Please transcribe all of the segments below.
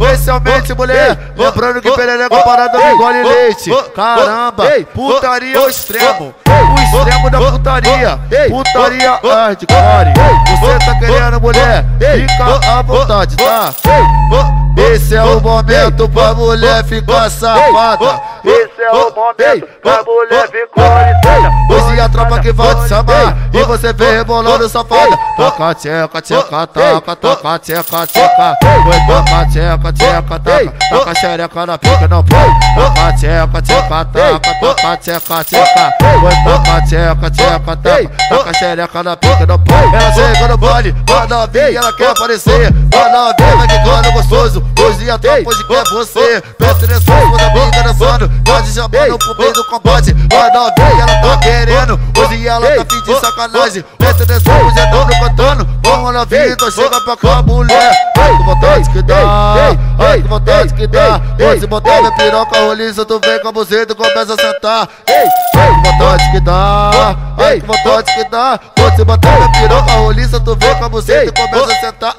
especialmente mulher. Lembrando que perereca parada não engole leite. Caramba, putaria ao extremo. O extremo da putaria. Putaria hardcore. Você tá querendo mulher? Fica à vontade, tá? Esse é o momento pra mulher ficar safada. Esse é o momento pra mulher ficar oriçada. Hoje a tropa que vai te chamar e você vem rebolando safada. Toca tcheca, tcheca, taca, toca tcheca, tcheca. Oi, toca tcheca, tcheca, taca. Toca xereca na pica, não pode. Toca tcheca, tcheca, taca, toca tcheca, tcheca. Oi, toca tcheca, tcheca, taca. Toca xereca na pica, não pode. Ela chega no baile, manda vir, ela quer aparecer. Manda vir, vai que quando gostoso. Hoje a tropa hoje quer você. Presta atenção, quando a briga dançando. Pode chamando pro meio do combate. Manda vir, ela tá querendo. Hoje ela tá pedindo sacanagem. Presta atenção, hoje é dono cantando. Vamos na vida, então chega pra cá, mulher. Ai, que vontade que dá. Ai, que vontade que dá. Hoje botar minha piroca roliça, tu vem com a buzeta e começa a sentar. Ai, que vontade que dá. Ai, que vontade que dá. Hoje botar minha piroca roliça, tu vem com a buzeta e começa a sentar.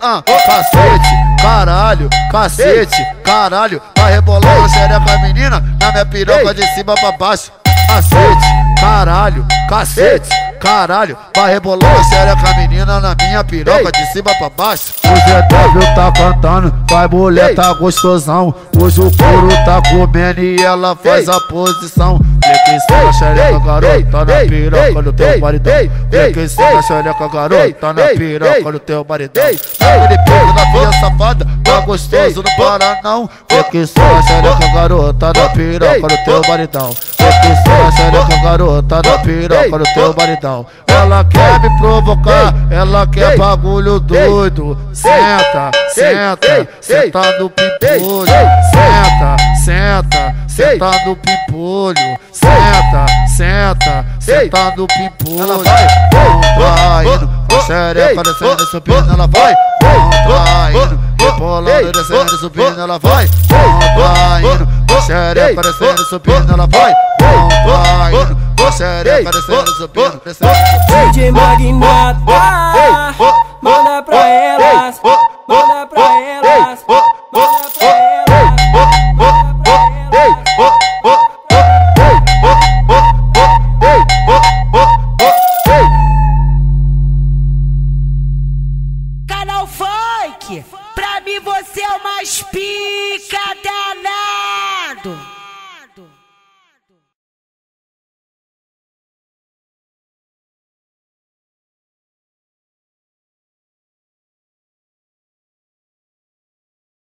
Cacete, caralho, cacete, caralho. Vai rebolando a xereca menina na minha piroca de cima pra baixo. Cacete, caralho, cacete, caralho. Vai rebolando a xereca menina na minha piroca de cima pra baixo. O GW tá cantando, vai mulher tá gostosão. Hoje o couro tá comendo e ela faz a posição. Vem que a xereca garota na piroca do teu maridão. Vem que a xereca garota na piroca do teu maridão. Ele pega na filha safada, tá gostoso, não para não. Vem que a xereca garota na piroca do teu maridão. Vem que a xereca garota na piroca do teu maridão. Ela quer me provocar, ela quer bagulho doido. Senta, senta, senta no pimpolho. Senta, senta, senta no pimpolho. Senta, senta, senta no pimpolho. Vai indo, xereca descendo, subindo, ela vai. Vai indo, rebolando, descendo, subindo, ela vai. Vai indo, xereca descendo, subindo, ela vai. Vai indo, xereca descendo, subindo, descendo. DJ Magnata, manda pra elas, manda pra elas, manda pra elas. Canal Funk, pra mim você é o mais pica danado.